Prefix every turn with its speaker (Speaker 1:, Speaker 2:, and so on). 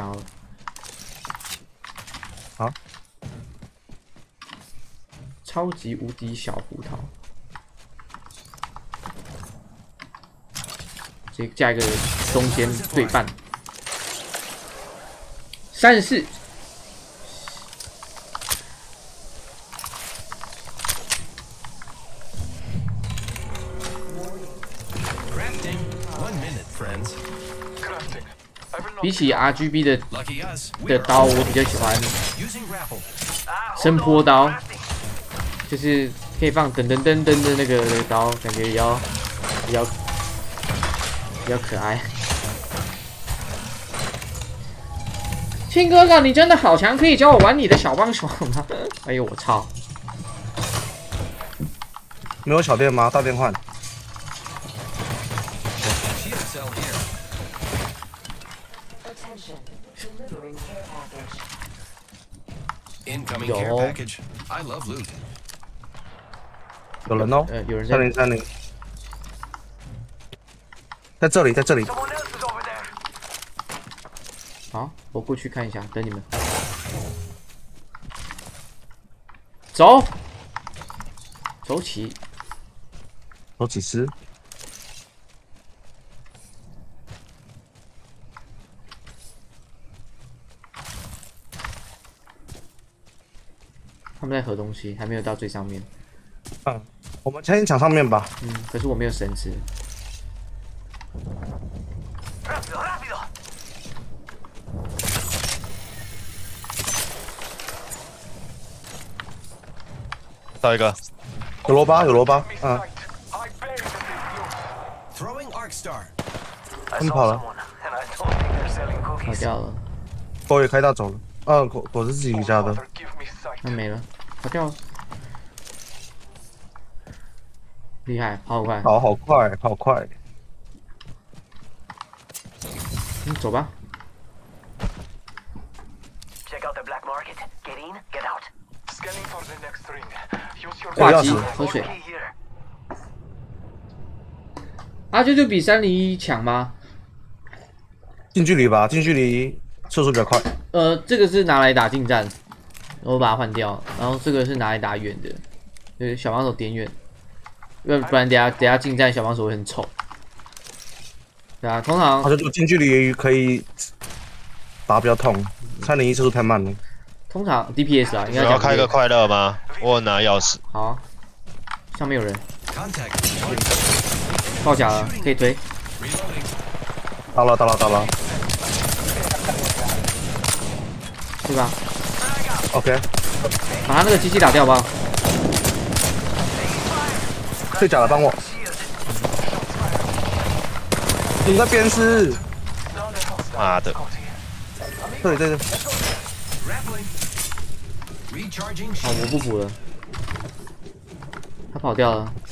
Speaker 1: 想要了。
Speaker 2: 好，
Speaker 1: 超级无敌小胡桃，直接加一个中间对半，34。比起 RGB 的刀，我比较喜欢声波刀，就是可以放噔噔噔噔的那个刀，感觉比较可爱。亲哥哥，你真的好强，可以教我玩你的小帮手吗？哎呦我操！
Speaker 2: 没有小电吗？大电换。
Speaker 1: 有
Speaker 2: 人哦，
Speaker 1: 有人在
Speaker 2: 3030，在这里，在这里。
Speaker 1: 好，我过去看一下，等你们。走，走起，
Speaker 2: 有几只？
Speaker 1: 他们在合东西，还没有到最上面。
Speaker 2: 嗯，我们先抢上面吧。
Speaker 1: 嗯，可是我没有绳子。
Speaker 3: 到一个，
Speaker 2: 有罗巴，有罗巴。嗯。他们跑了。
Speaker 1: 跑掉了。
Speaker 2: 狗也开大走了。啊，狗是自己家的。
Speaker 1: 那没了，跑掉了。厉害，跑好快。
Speaker 2: 跑好快，跑快。
Speaker 1: 嗯，走吧。 挂机喝水。阿啾就比301强吗？
Speaker 2: 近距离吧，近距离射速比较快。
Speaker 1: 这个是拿来打近战，我把它换掉。然后这个是拿来打远的，就是小帮手点远，不然等下近战小帮手会很丑。对啊，通常
Speaker 2: 好像就近距离可以打比较痛，301射速太慢了。
Speaker 1: 通常 DPS 啊，应该
Speaker 3: 要开个快乐吗？我拿钥匙。
Speaker 1: 好、啊，上面有人，爆甲了，可以推。
Speaker 2: 到了，
Speaker 1: 对吧
Speaker 2: ？OK，
Speaker 1: 把他那个机器打掉吧。
Speaker 2: 最假的帮我。你在鞭尸！
Speaker 3: 妈的！
Speaker 2: 这里。
Speaker 1: 哦，我不补了，他跑掉了。